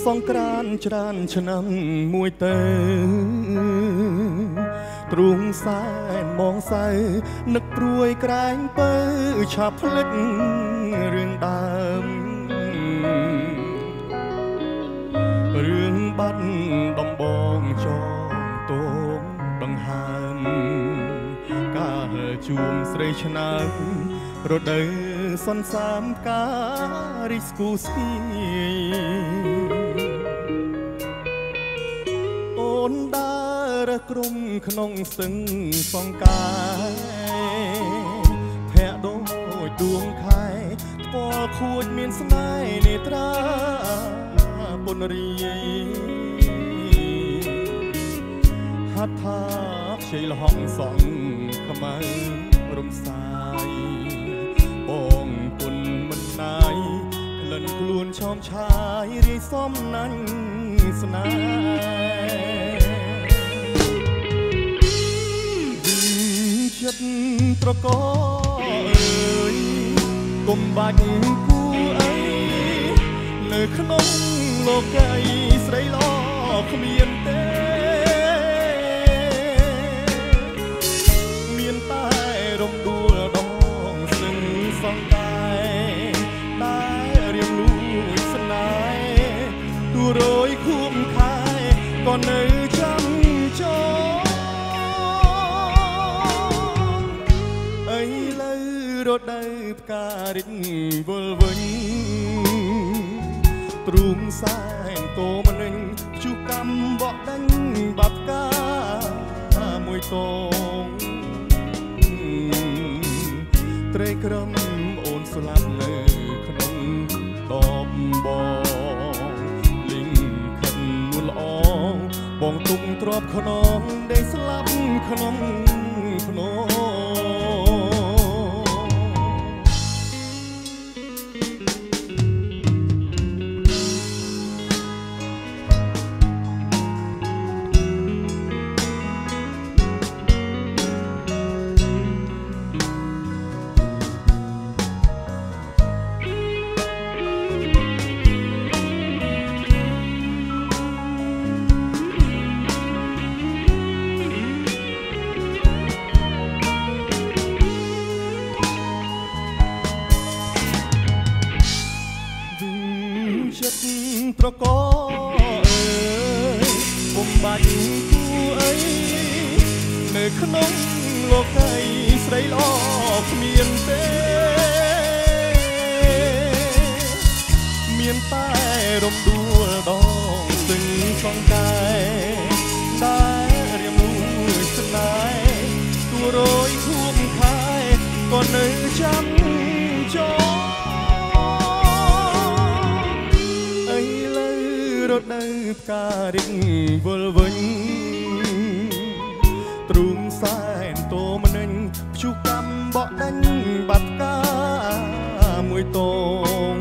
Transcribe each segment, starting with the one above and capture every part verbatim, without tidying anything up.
ងក្រានច្រានឆ្នាំមួយទៅទ្រូងសែនมองសៅនឹកព្រួយក្រែងពើឆាប់ភ្លេចរឿងដើមរឿងបាត់ដំបងចងតងដង្ហើមកាលជួមស្រីឆ្នើមរដូវសន្សាមការរីស្គូស្គីអូនដើរក្រុមក្នុងស្ទឹងសង្ការភ័ក្រដូចដួងខែថ្ពាល់ខួចមានស្នេហ៍នេត្រាពុនរីហាត់ថាខ្ជិលហងសងខ្មៅរំសាយបងគុណមិនណាយក្លិនខ្លួនឆោមឆាយរីសំណាញ់ស្នេហ៍ចិត្តត្រកអើយគុំបាច់គូអីនៅក្នុងលោកីស្រីល្អគ្មានទេមានតែរំដួលដងស្ទឹងសង្តែតែរៀងលួចស្នេហ៍ទូរយខួបខែក៏នៅចាំចងអីលើរដូវផ្ការិចវល់វិញទ្រូងសែនតោមនិញជុះកំបកដាញ់បាប់កាមួយតងត្រេកក្រំអូនស្លាប់នៅក្នុងដបបងលីងខិននួនល្អបងទុកទ្របខ្នងដេកស្លាប់ក្នុងភ្នំចិត្តត្រកអើយពុំបាច់គូអីនៅក្នុងលោកីស្រីល្អគ្មានទេមានតែរំដួលដងស្ទឹងសង្កែតែរៀងលួចស្នេហ៍ទូរយខួបខែក៏នៅចាំចងរដូវផ្ការិចវល់វិញទ្រូងសែនតោមនិញព្យុះកំបកដាញ់បាត់កាមួយតង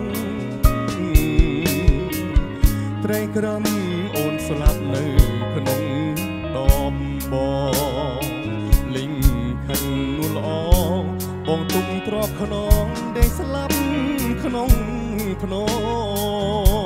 ត្រេកក្រំអូនស្លាប់នៅក្នុងដបបងលីងខិននួនល្អបងទុកទ្របខ្នងដេកស្លាប់ក្នុងភ្នំ